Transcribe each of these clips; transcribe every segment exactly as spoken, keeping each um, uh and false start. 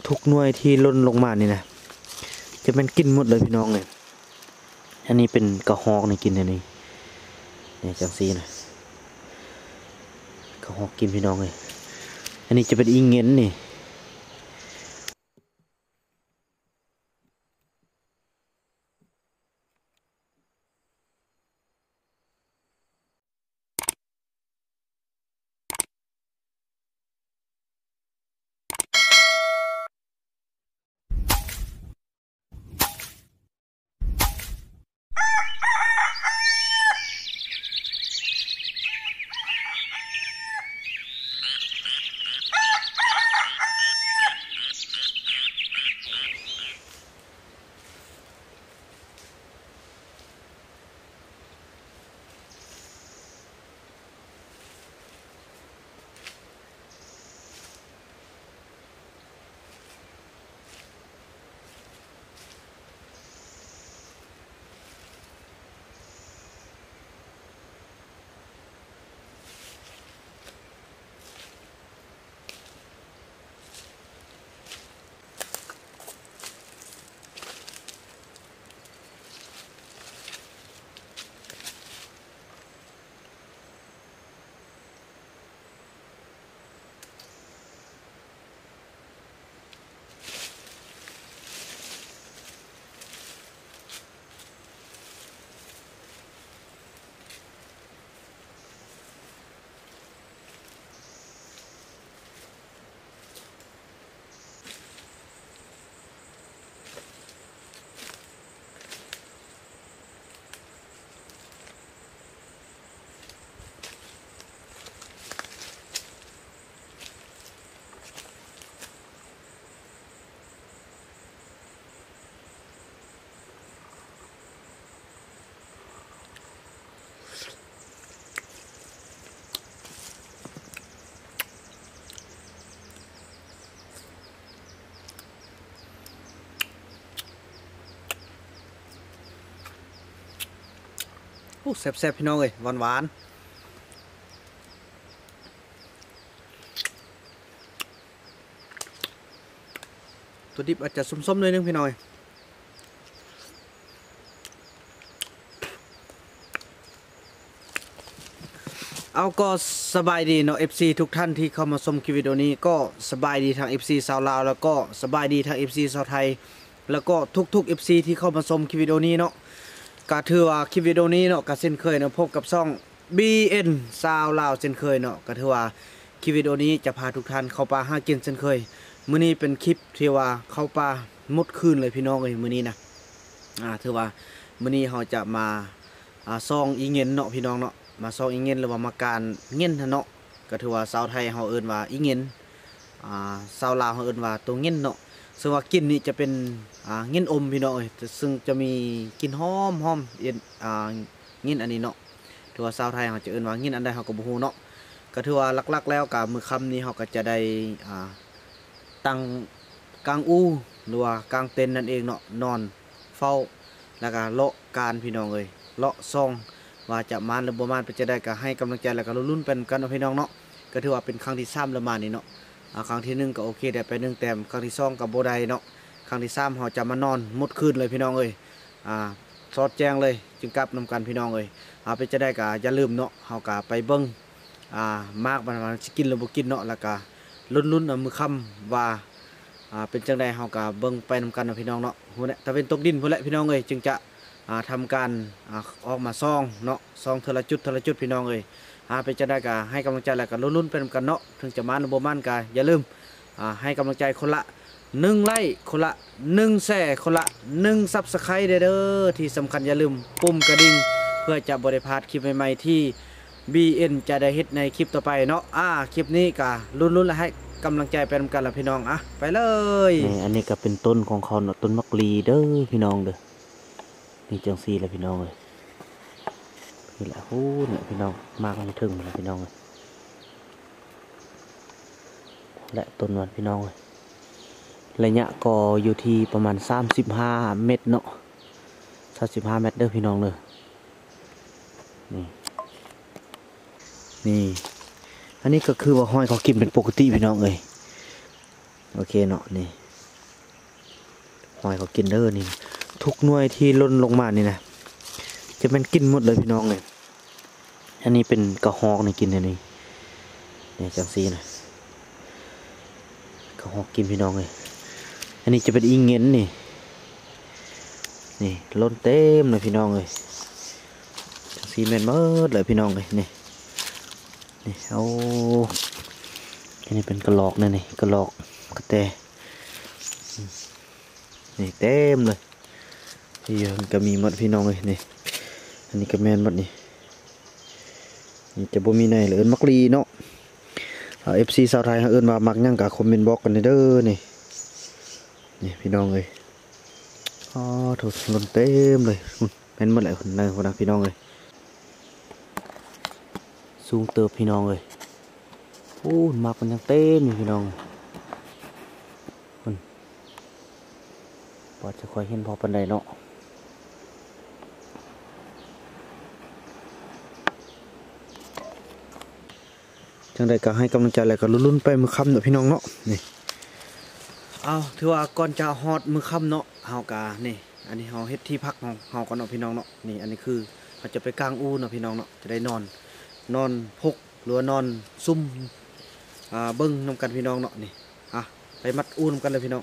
ทุกหน่วยที่ล่นลงมานี่นะจะเป็นกินหมดเลยพี่น้องเลยอันนี้เป็นกระหอกนี่กินอันนี้เนี่ยจังซีนะกระหอกกินพี่น้องเลยอันนี้จะเป็นอีเงินนี่แซ่บๆพี่น้องเลยหวานๆตัวดิบอาจจะส้มๆเลยนึงพี่น้อยเอาก็สบายดีเนาะ เอฟ ซี ทุกท่านที่เข้ามาชมคลิปวิดีโอนี้ก็สบายดีทาง เอฟ ซี ชาวลาวแล้วก็สบายดีทาง เอฟ ซี ชาวไทยแล้วก็ทุกๆ เอฟ ซี ที่เข้ามาชมคลิปวิดีโอนี้เนาะก็ถือว่าคลิปวิดีโอนี้เนาะก็เช่นเคยเนาะพบกับช่อง บี เอ็น ชาวลาวเช่นเคยเนาะก็ถือว่าคลิปวิดีโอนี้จะพาทุกท่านเข้าป่าหากินเช่นเคยมื้อนี้เป็นคลิปที่ว่าเข้าป่ามุดคืนเลยพี่น้องเอ้ยมื้อนี้นะอ่าถือว่ามื้อนี้เราจะมาอ่าซองอีเงินเนาะพี่น้องเนาะมาซองอีเงินหรือว่ามาการเงินเนาะก็ถือว่าชาวไทยเฮาเอิ้นว่าอีเงินอ่าชาวลาวเฮาเอิ้นว่าตัวเงินเนาะซึ่งว่ากินนี่จะเป็นอ่าเงินอมพี่น้องเอ้ยซึ่งจะมีกลิ่นหอมหอมเย็นอ่าเงินอันนี้เนาะถือว่าชาวไทยเฮาจะเอิ้นว่าเงินอันใดเฮาก็บ่ฮู้เนาะก็ถือว่าหลักๆแล้วก็มื้อค่ำนี้เฮาก็จะได้อ่าตั้งกลางอู่หรือว่ากลางเต็นท์นั่นเองเนาะนอนเฝ้าแล้วก็เลาะการพี่น้องเอ้ยเลาะซองว่าจะมานหรือบ่มานไปจะได้ก็ให้กำลังใจแล้วก็ลุ้นๆเป็นกันพี่น้องเนาะก็ถือว่าเป็นครั้งที่สามแล้วมานี่เนาะครั้งที่หนึ่งก็โอเคได้ไปหนึ่งแต้มครั้งที่สองกับโบได้เนาะครั้งที่สามเราจะมานอนมุดคืนเลยพี่น้องเอ้ยอ่าสอดแจ้งเลยจึงกลับนำกันพี่น้องเอ้ยเอาไปจะได้ก็อย่าลืมเนาะเราก็ไปเบิ้งอ่ามากมันสิกินหรือบ่กินเนาะแล้วก็ลุ้นๆเอามือค่ำว่าอ่าเป็นจังใดเราก็เบิ้งไปนำกันนะพี่น้องเนาะหัวเนี่ยถ้าเป็นตกดินพุ่นแหละพี่น้องเอ้ยจึงจะอ่าทำการอ่าออกมาซองเนาะซองเทละจุดเทละจุดพี่น้องเอ้ยอ่าไปจะได้ก็ให้กำลังใจแล้วก็ลุ้นๆไปนำกันเนาะถึงจะมาหรือบ่มาก็อย่าลืมอ่าให้กำลังใจคนละหนึ่งไลค์คนละหนึ่งแชร์คนละหนึ่งซับสไครต์เด้อที่สำคัญอย่าลืมปุ่มกระดิ่งเพื่อจะบริพลาดคลิปใหม่ๆที่ บี เอ็น จะได้เฮ็ดในคลิปต่อไปเนาะอ่าคลิปนี้ก็ลุ้นๆแล้วให้กำลังใจไปนำกันละพี่น้องอ่ะไปเลยนี่อันนี้ก็เป็นต้นของเขาเนาะต้นมักลีเด้อพี่น้องเด้อนี่จังซี่แหละพี่น้องเลยนี่แหละโอ้เนี่ยพี่น้องมากมันถึงเลยพี่น้องเลยและต้นวันพี่น้องเลยระยะก็อยู่ที่ประมาณสามสิบห้าเมตรเนาะสามสิบห้าเมตรเด้อพี่น้องเลยนี่นี่อันนี้ก็คือว่าห้อยเขากินเป็นปกติพี่น้องเลยโอเคเนาะนี่อยเขากินเด้อนี่ทุกหน่วยที่ล่นลงมานี่นะจะเป็นกินหมดเลยพี่น้องเลยอันนี้เป็นกระหอกนี่กินอันนี้เนี่ยจังซีนะกระหอกกินพี่น้องเลยอันนี้จะเป็นอีเงินนี่นี่ล้นเต็มเลยพี่น้องเลยจังซีแมนเมิดเลยพี่น้องเลยนี่นี่เอาอันนี้เป็นกระหลอกนี่นี่กระหลอกกระแตนี่เต็มเลยที่ยังก็มีหมดพี่น้องเลยนี่อันนี้ก็แมนหมดนี่นี่จะบ่มีในหรือเอิ้นมักลีเนาะเอฟซีชาวไทยเอิ้นว่ามักยังกับคอมเมนต์บอกกันเด้อนี่นี่พี่น้องเลยอ๋อถูกล้นเต็มเลยแมนหมดเลยคนนั้นคนนั้นพี่น้องเลยสูงเติบพี่น้องเลยโอ้มักมันยังเต็มอยู่พี่น้องพอจะค่อยเห็นพอปันใดเนาะจังใดก็ให้กำลังใจแล้วก็ลุ้นๆไปมือค่ำเนาะพี่น้องเนาะนี่เอาถือว่าก่อนจะฮอดมือค่ำเนาะเฮากานี่อันนี้เฮาเฮ็ดที่พักของเฮาก่อนเนาะพี่น้องเนาะนี่อันนี้คือเขาจะไปกลางอู่เนาะพี่น้องเนาะจะได้นอนนอนพกหรือนอนซุ่มอ่าเบิ้งนำกันพี่น้องเนาะนี่อ่ะไปมัดอู่นำกันเลยพี่น้อง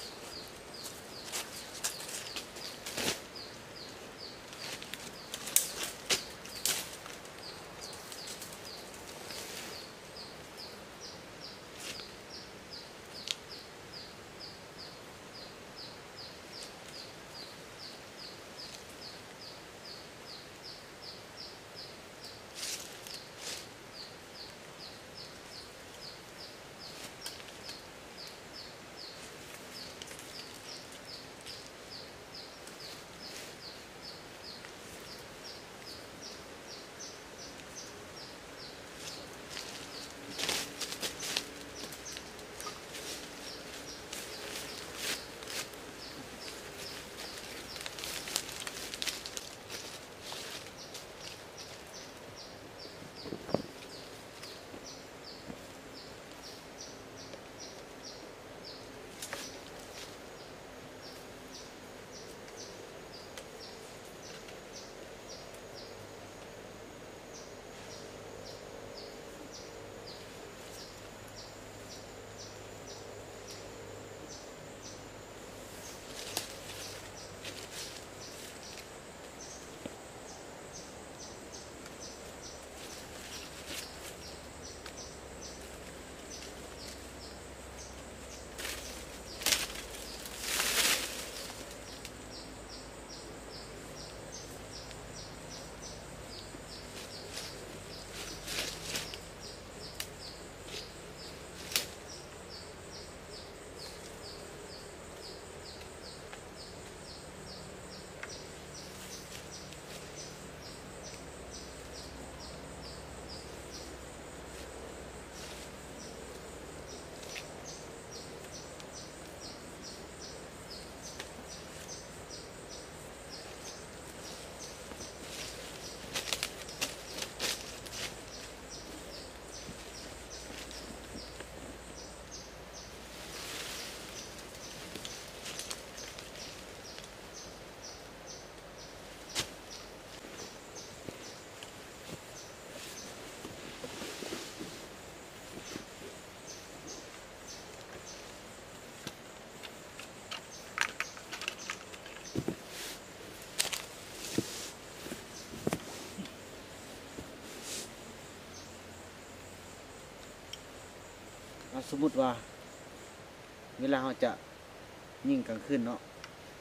สมมติว่าเวลาเราจะยิงกลางคืนเนาะ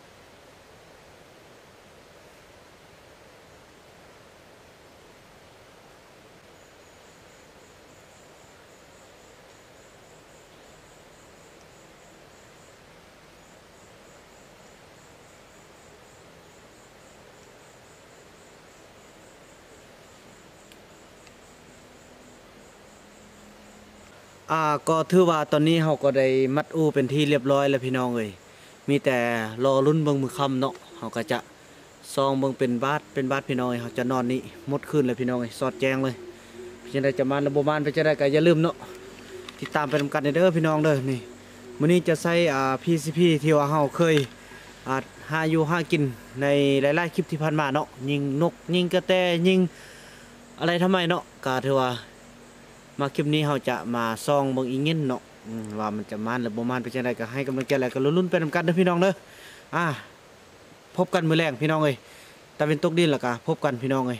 อ่าก็ถือว่าตอนนี้เราก็ได้มัดอูเป็นที่เรียบร้อยแล้วพี่น้องเอ้ยมีแต่รอรุ่นเบิ่งมือค่ำเนาะเราก็จะซองเบิ่งเป็นบาทเป็นบาทพี่น้องเอ้ยเราจะนอนนี่หมดคืนเลยพี่น้องเอ้ยสอดแจ้งเลยจังได๋จะมาระบบบ้านไปจังได๋ก็อย่าลืมเนาะติดตามไปนำกันเด้อพี่น้องเด้อนี่มื้อนี้จะใช้อ่า พี ซี พี ที่ว่าเฮาเคยอาจหาอยู่หากินในหลายๆคลิปที่ผ่านมาเนาะยิงนกยิงกระแตยิงอะไรทำไมเนาะก็ถือว่ามาคลิปนี้เราจะมาซองเบิ่งอีกเงินเนาะอืมว่ามันจะมานหรือบ่มานไปจังไดก็ให้กำลังใจแล้วก็ลุ้นๆไปนำกันเด้อพี่น้องเด้ออ่าพบกันมื้อแรงพี่น้องเอ้ยตะเวนตกดินแล้วก็พบกันพี่น้องเอ้ย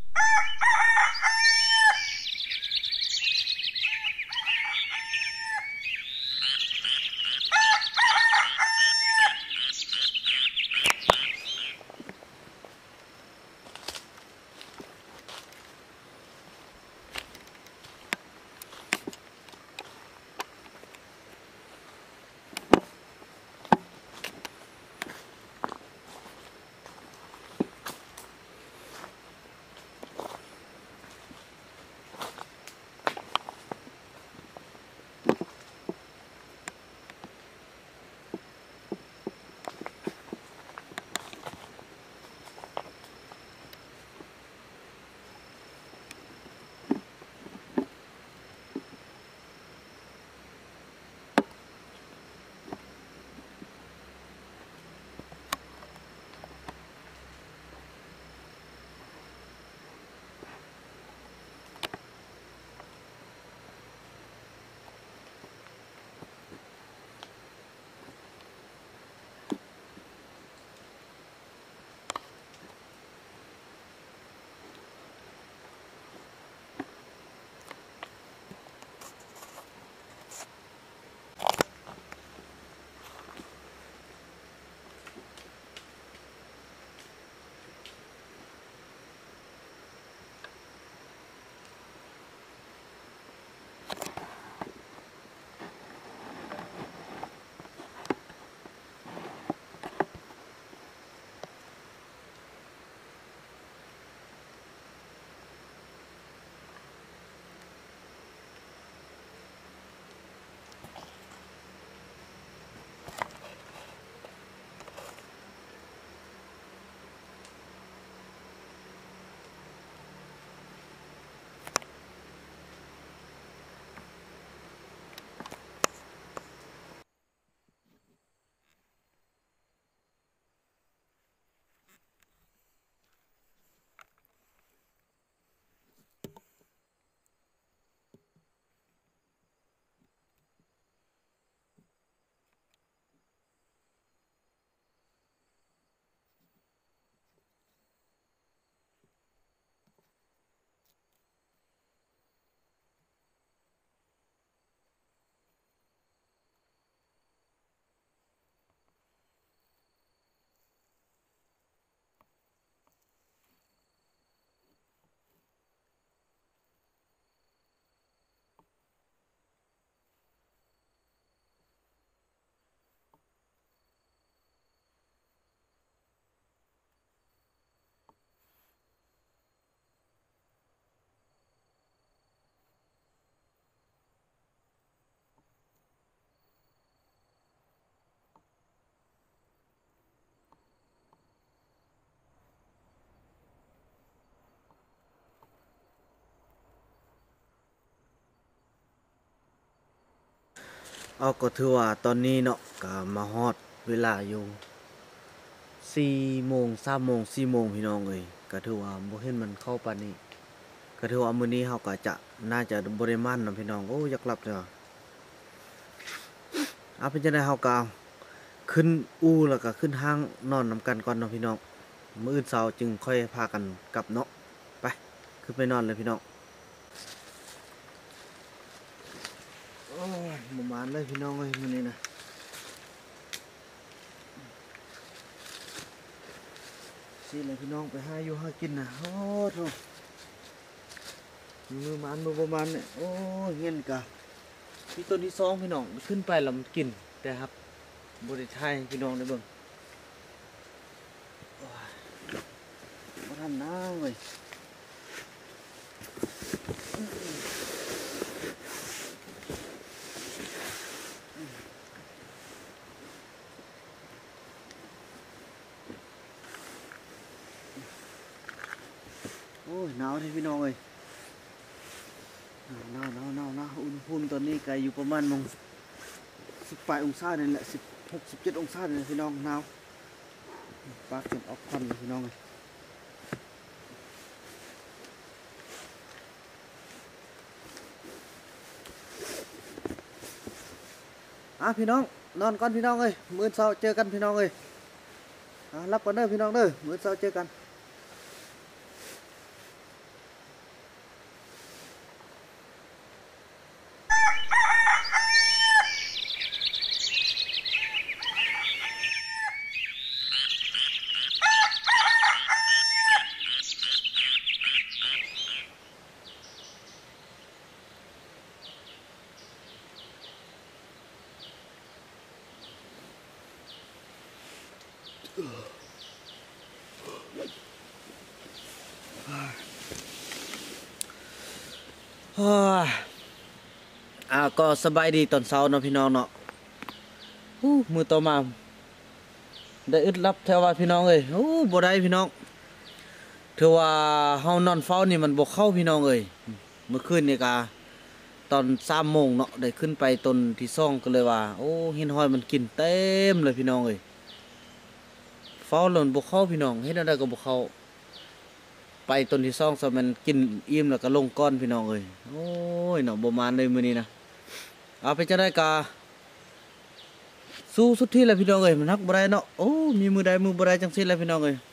เอาก็ถือว่าตอนนี้เนาะก็มาฮอดเวลาอยู่สี่โมงสามโมงสี่โมงพี่น้องเอ้ยก็ถือว่าบ่เห็นมันเข้าปานนี้ก็ถือว่ามื้อนี้เฮาก็จะน่าจะบ่ได้มันนํพี่น้องโอ้อยากหลับแล้วเอาเป็นจังได๋เฮาก็ขึ้นอู่แล้วก็ขึ้นห้างนอนนํกันก่อนเนาะพี่น้องมื้ออื่นเช้าจึงค่อยพากันกลับเนาะไปขึ้นไปนอนเลยพี่น้องโอ้ยบ่มานเลยพี่น้องเอ้ยมื้อนี้นะสิเลยพี่น้องไปหาอยู่หากินนะโอ้โธ่มือมันมือบ่มันเนี่ยโอ้ยเงี้ยนกะที่ต้นที่สองพี่น้องขึ้นไปแล้วมันกินแต่ครับบ่ได้ทายให้พี่น้องได้เบิ่งโอ้ยบ่ทันน้าเว้ยโอ้ยหนาวเด้พี่น้องเอ้ยหนาวหนาวหนาวหนาวอุณหภูมิตอนนี้ก็อยู่ประมาณมงสิบแปดองศานี่แหละสิบหก สิบเจ็ดองศานี่แหละพี่น้องหนาวปากเป็นออกควันเลยพี่น้องเลยอ่ะพี่น้องนอนก่อนพี่น้องเลยมื้อเช้าเจอกันพี่น้องเลยอ่ะรับก่อนเด้อพี่น้องเด้อมื้อเช้าเจอกันฮ่าอ่าก็สบายดีตอนเช้าเนาะพี่น้องเนาะฮู้มื้อต่อมาได้อึดลับแถวว่าพี่น้องเอ้ยโอ้บ่ได้พี่น้องถือว่าเฮานอนเฝ้านี่มันบ่เข้าพี่น้องเอ้ยเมื่อคืนนี่ก็ตอนสามโมงเนาะได้ขึ้นไปต้นที่สองก็เลยว่าโอ้หินห้อยมันกินเต็มเลยพี่น้องเอ้ยเฝ้าหล่นบ่เข้าพี่น้องเฮ็ดอะไรก็บ่เข้าไปต้นที่สองซะมันกินอิ่มแล้วก็ลงก้อนพี่น้องเอ้ยโอ้ยเนาะบ่มานเลยมื้อนี้นะเอาไปจะได้กาสู้สุดที่แล้วพี่น้องเอ้ยมันฮักบ่ได้เนาะโอ้มีมือใดมือบ่ได้จังซี่แหละพี่น้องเอ้ย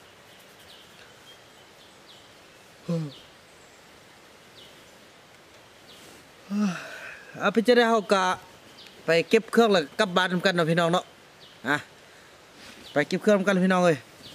เอาไปจะได้เฮากะไปเก็บเครื่องแล้วกลับบ้านนำกันเนาะพี่น้องเนาะอ่ะไปเก็บเครื่องนำกันพี่น้องเอ้ย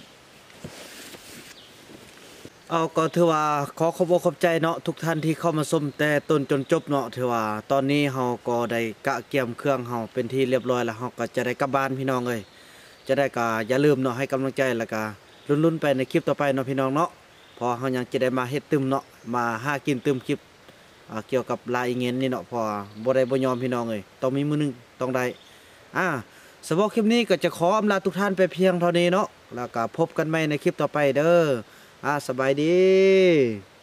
เอาก็ถือว่าขอขอบอกขอบใจเนาะทุกท่านที่เข้ามาชมแต่ต้นจนจบเนาะถือว่าตอนนี้เฮาก็ได้กะเกียมเครื่องเฮาเป็นที่เรียบร้อยแล้วเฮาก็จะได้กลับบ้านพี่น้องเอ้ยจะได้ก็อย่าลืมเนาะให้กำลังใจแล้วก็ลุ้นๆไปในคลิปต่อไปเนาะพี่น้องเนาะพอเฮายังจะได้มาเฮ็ดตึมเนาะมาหากินตึมคลิปอ่าเกี่ยวกับลายเงินนี่เนาะพอบ่ได้บ่ยอมพี่น้องเอ้ยต้องมีมื้อนึงต้องได้อ่าสำหรับคลิปนี้ก็จะขออำลาทุกท่านไปเพียงเท่านี้เนาะแล้วก็พบกันใหม่ในคลิปต่อไปเด้ออ่าสบายดี